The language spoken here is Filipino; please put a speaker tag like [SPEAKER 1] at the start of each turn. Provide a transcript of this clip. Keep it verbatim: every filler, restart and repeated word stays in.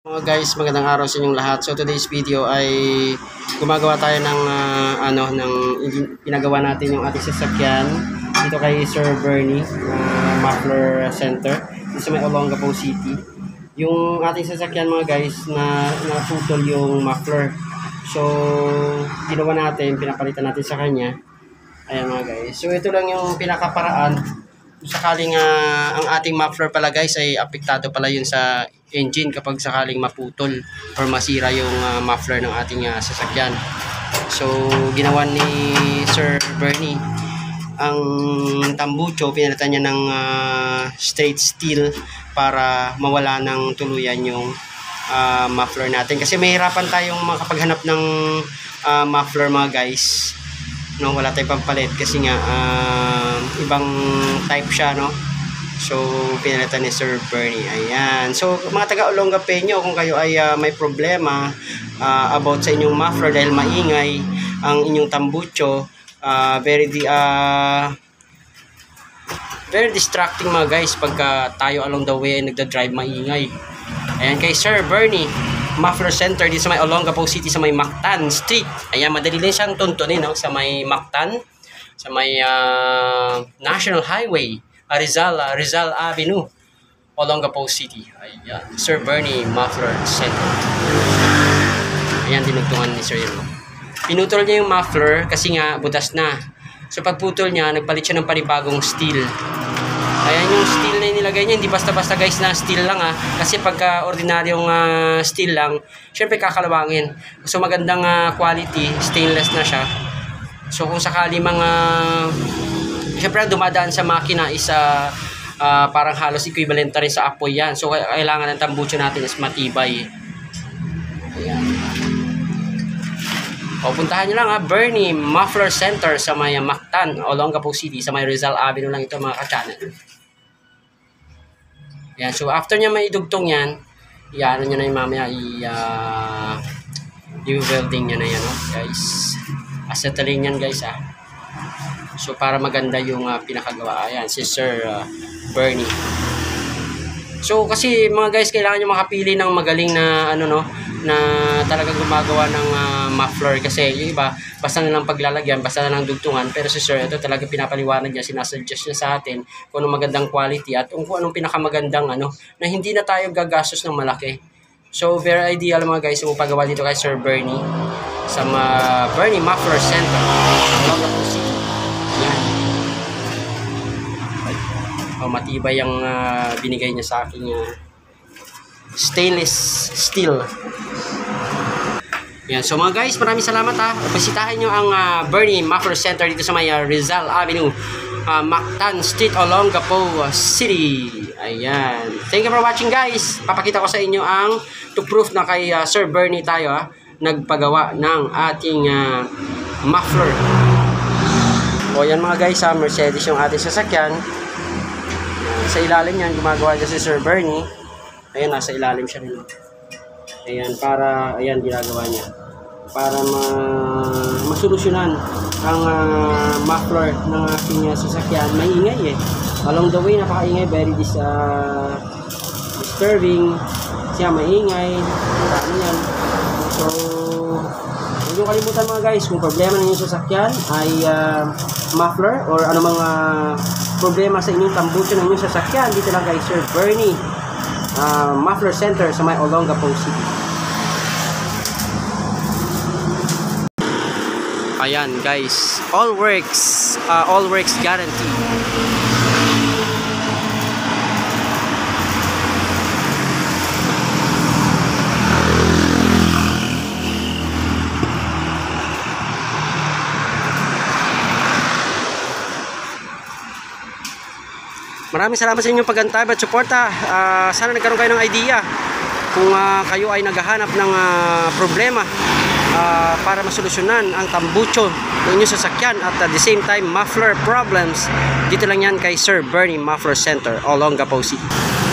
[SPEAKER 1] Mga guys, magandang araw sa inyong lahat. So today's video ay gumagawa tayo ng uh, ano ng pinagawa natin yung ating sasakyan dito kay Sir Bernie uh, Muffler Center dito sa may Olongapo City. Yung ating sasakyan mga guys na naputol yung muffler. So ginawa natin, pinapalitan natin sa kanya. Ayan mga guys. So ito lang yung pinakaparaan. Sakaling uh, ang ating muffler pala guys ay apektado pala yun sa engine kapag sakaling maputol or masira yung uh, muffler ng ating uh, sasakyan. So ginawa ni Sir Bernie ang tambucho, pinalitan niya ng uh, straight steel para mawala ng tuluyan yung uh, muffler natin, kasi mahirapan tayong makapaghanap ng uh, muffler mga guys, no, wala tayong pampalit kasi nga uh, ibang type siya, no. So pinalitan ni Sir Bernie. Ayan. So mga taga Olongapeño, kung kayo ay uh, may problema uh, about sa inyong muffler dahil maingay ang inyong tambucho, uh, very di uh, very distracting mga guys pagka tayo along the way ay nagda-drive maingay. Ayan, kay Sir Bernie Muffler Center dito sa may Olongapo City sa may Mactan Street. Ayan, madali lang siyang tuntunin, no? Sa may Mactan, sa may uh, National Highway, Rizal, uh, Rizal Avenue, Olongapo City. Ayan, Sir Bernie Muffler Center. Ayan, dinugtungan ni Sir Yero. Pinutol niya yung muffler kasi nga butas na. So pagputol niya, nagpalit siya ng panibagong steel. Ayan yung steel na nilagay niya, hindi basta-basta guys na steel lang ah. Kasi pagka ordinaryong uh, steel lang, syempre kakalawangin. So magandang uh, quality, stainless na siya. So kung sakali mga, syempre dumadaan sa makina is uh, uh, parang halos equivalent rin sa apoy yan. So kailangan ng tambucho natin is matibay. Ayan. O puntahan nyo lang ha, Bernie Muffler Center sa may Mactan, Olongapo City, sa may Rizal Avenue lang ito mga ka-channel. Yan, so after niya may idugtong yan, i-ano nyo na yung mamaya, i-uh, i-welding nyo na yan, no, guys. Acetylene yan guys ah. So para maganda yung uh, pinakagawa. Ayan, si Sir uh, Bernie. So kasi mga guys, kailangan nyo makapili ng magaling na ano no, na talagang gumagawa ng uh, muffler, kasi yung iba basta na lang paglalagyan, basta na lang dugtungan, pero si Sir ito talaga pinapaliwanag niya, sinasuggest niya sa atin kung anong magandang quality at kung anong pinakamagandang ano, na hindi na tayo gagastos ng malaki. So very ideal mga guys yung paggawa dito kay Sir Bernie sa uh, Bernie Muffler Center, Olongapo City. Yan. Oh, matibay yung uh, binigay niya sa akin uh, stainless steel. Yan. So mga guys, maraming salamat ha. Bisitahin nyo ang uh, Bernie Muffler Center dito sa may uh, Rizal Avenue, uh, Mactan Street, Olongapo City. Ayan. Thank you for watching guys. Papakita ko sa inyo ang to proof na kay uh, Sir Bernie tayo ha, nagpagawa ng ating uh, muffler. O yan mga guys ha, Mercedes yung ating sasakyan. Sa ilalim yan, gumagawa niya si Sir Bernie. Ayan, nasa ilalim siya rin. Ayan, para, ayan, ginagawa niya. Para ma masolusyonan ang uh, muffler ng ating uh, sasakyan. Maingay eh. Along the way, napakaingay. Very dis, uh, disturbing. Siya maingay. Ano yan. So, huwag nyo kalimutan mga guys, kung problema ng inyong sasakyan ay uh, muffler or ano mga problema sa inyong tambucho ng inyong sasakyan, dito lang kay Sir Bernie uh, Muffler Center sa may Olongapo City. Ayan guys, all works, uh, all works guarantee. Maraming salamat sa inyong pag-antay at suporta. Uh, sana nagkaroon kayo ng idea kung uh, kayo ay naghahanap ng uh, problema uh, para masolusyonan ang tambucho ng inyong sasakyan at at the same time muffler problems. Dito lang yan kay Sir Bernie Muffler Center, Olongapo City.